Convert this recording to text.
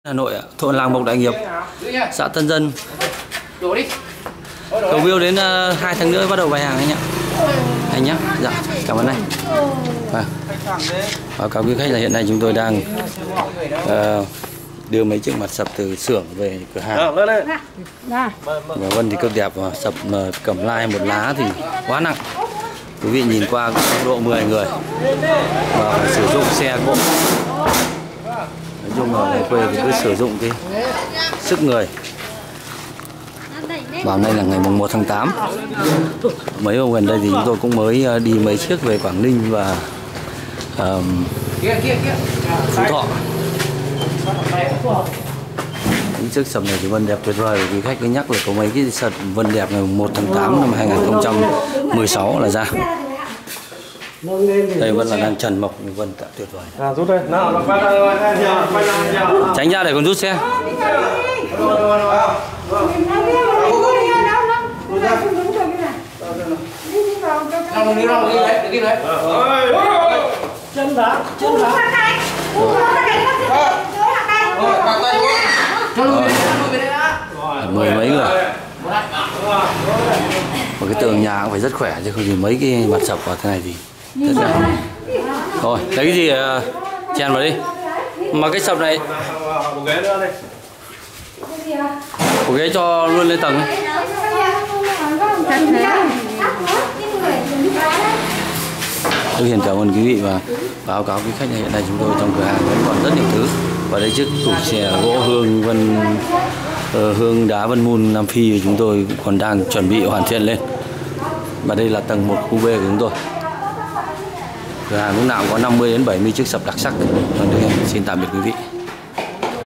Hà Nội, thôn Làng Mộc Đại Nghiệp, xã Tân Dân. Cầu biêu đến 2 tháng nữa bắt đầu bày hàng anh ạ. Anh nhé. Dạ, cảm ơn anh. Báo cáo quý khách là hiện nay chúng tôi đang đưa mấy chiếc mặt sập từ xưởng về cửa hàng. Và Vân thì cực đẹp, và sập cẩm lai một lá thì quá nặng. Quý vị nhìn qua có độ 10 người và phải sử dụng xe cộ. Nói chung là ở quê thì cứ sử dụng cái sức người. Vào nay là ngày mùng 1 tháng 8. Mấy hôm gần đây thì chúng tôi cũng mới đi mấy chiếc về Quảng Ninh và Phú Thọ. Những chiếc sập này thì vân đẹp tuyệt vời. Quý khách cứ nhắc là có mấy cái sập vân đẹp ngày 1 tháng 8 năm 2016 là ra. Đây vẫn là đang trần mộc, vân đã tuyệt vời. Rút đây. Nào, tránh ra để còn rút xe. Chân đá. Mười mấy người. Một cái tường nhà cũng phải rất khỏe, chứ không thì mấy cái mặt sập vào thế này thì rất là... Rồi, lấy cái gì chèn vào đi. Mà cái sập này của ghế cho luôn lên tầng ấy. Tôi hiền cảm ơn quý vị và báo cáo quý khách hiện nay chúng tôi trong cửa hàng vẫn còn rất nhiều thứ. Và đây chiếc tủ chè gỗ hương hương đá Vân Mun Nam Phi chúng tôi còn đang chuẩn bị hoàn thiện lên. Và đây là tầng 1 khu B của chúng tôi. Cửa hàng lúc nào có 50 đến 70 chiếc sập đặc sắc. Xin tạm biệt quý vị.